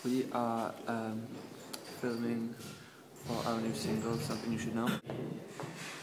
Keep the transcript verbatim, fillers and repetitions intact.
We are um, filming for our new single, Something You Should Know.